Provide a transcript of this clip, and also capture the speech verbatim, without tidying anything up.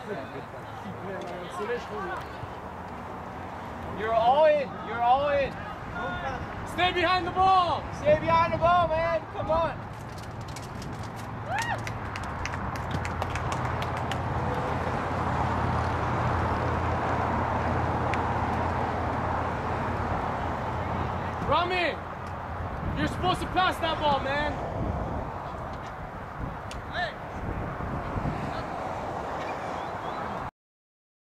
You're all in. You're all in. Stay behind the ball. Stay behind the ball, man. Come on. Rami, you're supposed to pass that ball, man.